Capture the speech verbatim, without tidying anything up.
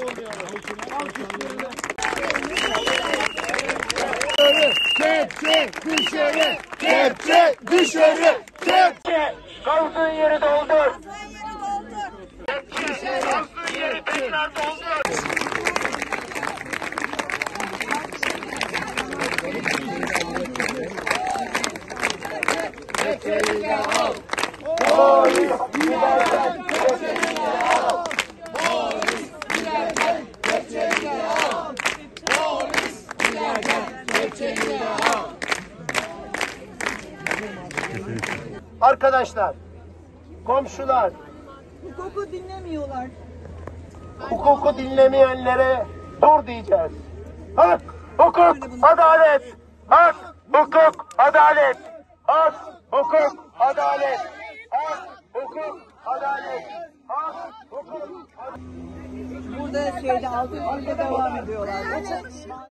Kepçe dışarı, kepçe dışarı, kepçe. Kazdığın yeri doldur. Kepçe, kazdığın yeri tekrar doldur. Kepçeyle al. Polis giderken kepçeyle al. Polis giderken kepçeyle al. Polis giderken kepçeyle al. Arkadaşlar, komşular, Hukuku dinlemiyorlar. hukuku dinlemeyenlere dur diyeceğiz. Hak, hukuk, adalet. Hak, hukuk, adalet. Hak, hukuk, adalet. Hak, hukuk, adalet. Hak, hukuk, adalet. Burada şeyde altı günde devam ediyorlar.